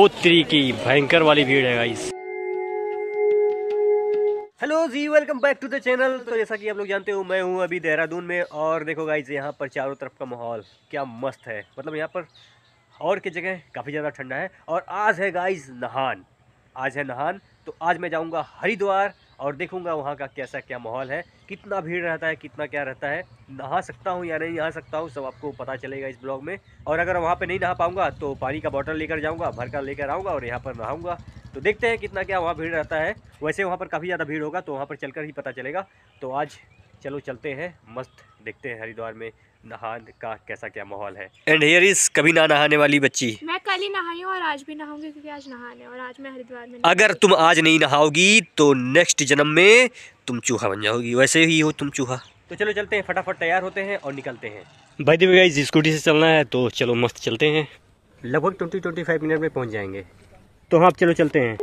ओ त्री की भयंकर वाली भीड़ है गाइस। हेलो जी, welcome back to the channel. तो जैसा कि आप लोग जानते हो, मैं हूं अभी देहरादून में और देखो गाइस यहाँ पर चारों तरफ का माहौल क्या मस्त है। मतलब यहाँ पर और की जगह काफ़ी ज़्यादा ठंडा है। और आज है गाइस नहान, आज है नहान। तो आज मैं जाऊंगा हरिद्वार और देखूंगा वहाँ का कैसा क्या माहौल है, कितना भीड़ रहता है, कितना क्या रहता है, नहा सकता हूँ या नहीं नहा सकता हूँ, सब आपको पता चलेगा इस ब्लॉग में। और अगर वहाँ पे नहीं नहा पाऊंगा तो पानी का बॉटल लेकर जाऊँगा, भर कर लेकर आऊँगा और यहाँ पर नहाऊँगा। तो देखते हैं कितना क्या वहाँ भीड़ रहता है। वैसे वहाँ पर काफ़ी ज़्यादा भीड़ होगा तो वहाँ पर चलकर ही पता चलेगा। तो आज चलो चलते हैं, मस्त देखते हैं हरिद्वार में नहान का कैसा क्या माहौल है। एंड हियर इज कभी ना नहाने वाली बच्ची। मैं कल ही नहाई हूँ और आज भी नहाऊंगी क्योंकि आज नहाने और आज मैं हरिद्वार में। अगर तुम आज नहीं नहाओगी तो नेक्स्ट जन्म में तुम चूहा बन जाओगी, वैसे ही हो तुम चूहा। तो चलो चलते हैं, फटाफट तैयार होते हैं और निकलते हैं। By the way guys, scooty से चलना है तो चलो मस्त चलते हैं, लगभग 20-25 मिनट में पहुंच जाएंगे। तो हाँ चलो चलते हैं।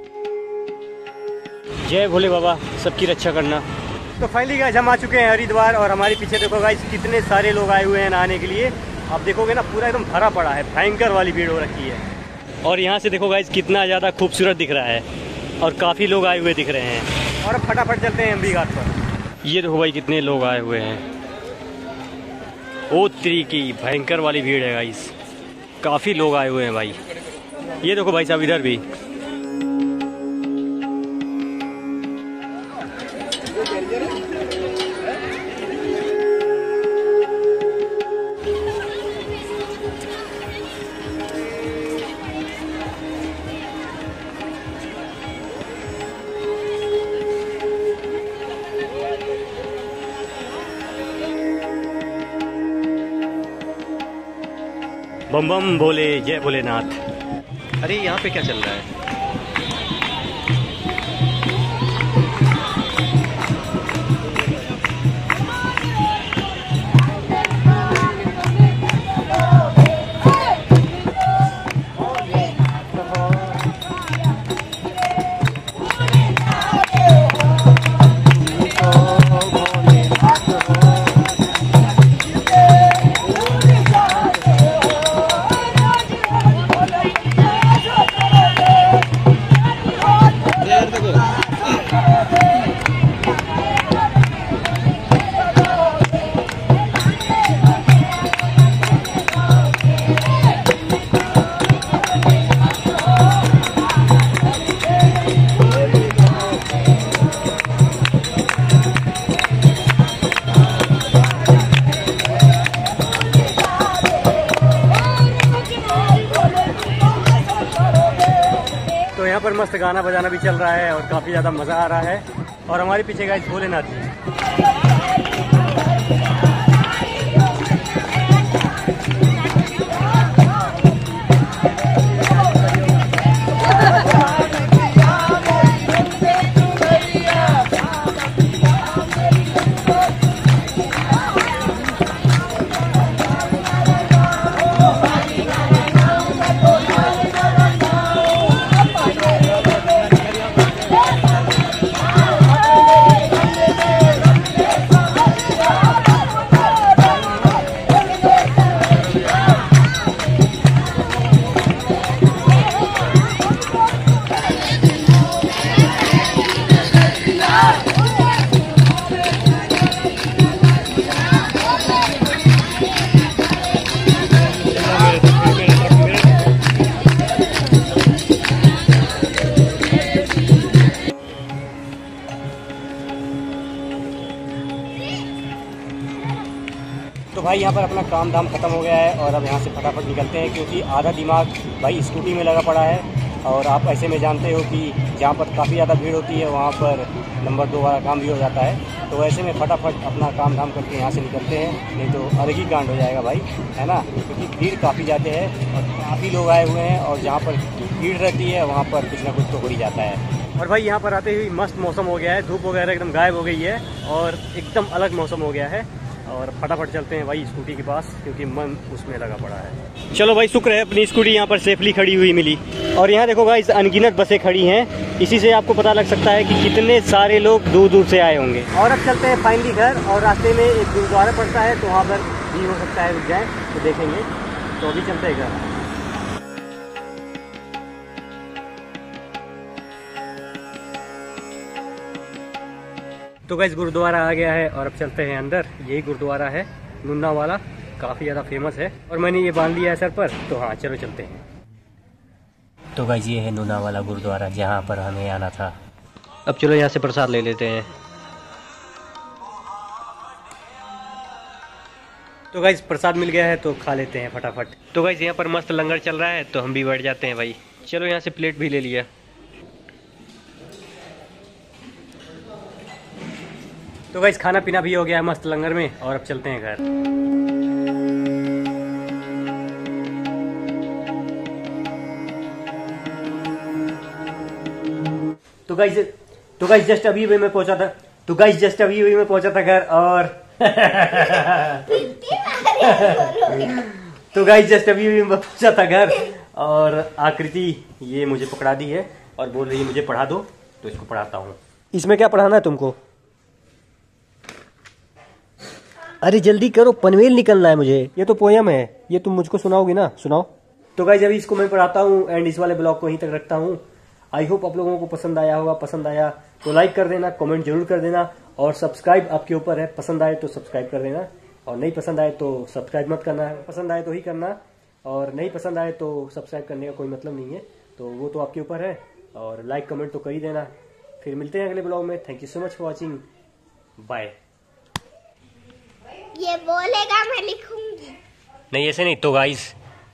जय भोले बाबा, सबकी रक्षा करना। तो फाइनली गाइस हम आ चुके हैं हरिद्वार और हमारे पीछे देखो गाइस कितने सारे लोग आए हुए हैं नहाने के लिए। आप देखोगे ना पूरा एकदम भरा पड़ा है, भयंकर वाली भीड़ हो रखी है। और यहाँ से देखो गाइस कितना ज़्यादा खूबसूरत दिख रहा है और काफ़ी लोग आए हुए दिख रहे हैं। और अब फटाफट चलते हैं एमबी घाट पर। ये देखो भाई कितने लोग आए हुए हैं। ओ त्री की भयंकर वाली भीड़ है गाइस, काफ़ी लोग आए हुए हैं भाई। ये देखो भाई साहब इधर भी। बम बम बोले जय भोलेनाथ। अरे यहाँ पे क्या चल रहा है? यहाँ पर मस्त गाना बजाना भी चल रहा है और काफ़ी ज़्यादा मज़ा आ रहा है। और हमारे पीछे गाइस भोलेनाथ जी। तो भाई यहाँ पर अपना काम धाम खत्म हो गया है और अब यहाँ से फटाफट निकलते हैं क्योंकि आधा दिमाग भाई स्कूटी में लगा पड़ा है। और आप ऐसे में जानते हो कि जहाँ पर काफ़ी ज़्यादा भीड़ होती है वहाँ पर नंबर 2 वाला काम भी हो जाता है। तो ऐसे में फटाफट अपना काम धाम करके यहाँ से निकलते हैं, नहीं तो अलग ही कांड हो जाएगा भाई, है ना। क्योंकि भीड़ काफ़ी ज़्यादा है और काफ़ी लोग आए हुए हैं और जहाँ पर भीड़ रहती है वहाँ पर कुछ ना कुछ तो हो ही जाता है। और भाई यहाँ पर आते ही मस्त मौसम हो गया है, धूप वगैरह एकदम गायब हो गई है और एकदम अलग मौसम हो गया है। और फटाफट चलते हैं भाई स्कूटी के पास क्योंकि मन उसमें लगा पड़ा है। चलो भाई, शुक्र है अपनी स्कूटी यहाँ पर सेफली खड़ी हुई मिली। और यहाँ देखो भाई अनगिनत बसें खड़ी हैं, इसी से आपको पता लग सकता है कि कितने सारे लोग दूर दूर से आए होंगे। और अब चलते हैं फाइनली घर और रास्ते में एक गुरुद्वारा पड़ता है तो वहाँ पर भी हो सकता है रुक जाए, तो देखेंगे। तो अभी चलते हैं घर। तो गाइस गुरुद्वारा आ गया है और अब चलते हैं अंदर। यही गुरुद्वारा है नुन्ना वाला, काफ़ी ज़्यादा फेमस है और मैंने ये बांध लिया है सर पर। तो हाँ चलो चलते हैं। तो गाइस ये है नुन्ना वाला गुरुद्वारा जहाँ पर हमें आना था। अब चलो यहाँ से प्रसाद ले लेते हैं। तो गाइस प्रसाद मिल गया है तो खा लेते हैं फटाफट। तो गाइस यहाँ पर मस्त लंगर चल रहा है तो हम भी बैठ जाते हैं भाई। चलो यहाँ से प्लेट भी ले लिया। तो गाइस खाना पीना भी हो गया है मस्त लंगर में और अब चलते हैं घर। तो गाइस जस्ट अभी मैं पहुंचा था। मैं पहुंचा था घर और तो गाइस जस्ट अभी मैं पहुंचा था घर और आकृति ये मुझे पकड़ा दी है और बोल रही है मुझे पढ़ा दो, तो इसको पढ़ाता हूँ। इसमें क्या पढ़ाना है तुमको? अरे जल्दी करो, पनवेल निकलना है मुझे। ये तो पोयम है, ये तुम मुझको सुनाओगी ना? सुनाओ। तो गाइस अभी इसको मैं पढ़ाता हूँ एंड इस वाले ब्लॉग को यहीं तक रखता हूँ। आई होप आप लोगों को पसंद आया होगा। पसंद आया तो लाइक कर देना, कमेंट जरूर कर देना और सब्सक्राइब आपके ऊपर है। पसंद आए तो सब्सक्राइब कर देना और नहीं पसंद आए तो सब्सक्राइब मत करना है। पसंद आए तो ही करना और नहीं पसंद आए तो सब्सक्राइब करने का कोई मतलब नहीं है, तो वो तो आपके ऊपर है। और लाइक कमेंट तो कर ही देना। फिर मिलते हैं अगले ब्लॉग में। Thank you so much for watching. Bye. ये बोलेगा मैं लिखूंगी। नहीं ऐसे नहीं। तो गाइस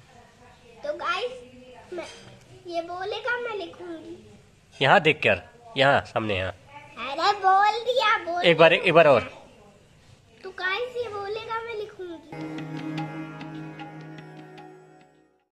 मैं ये बोलेगा मैं लिखूंगी। यहाँ देख कर, यहाँ सामने यहाँ। अरे बोल दिया। एक बार और। तो गाइस ये बोलेगा मैं लिखूंगी।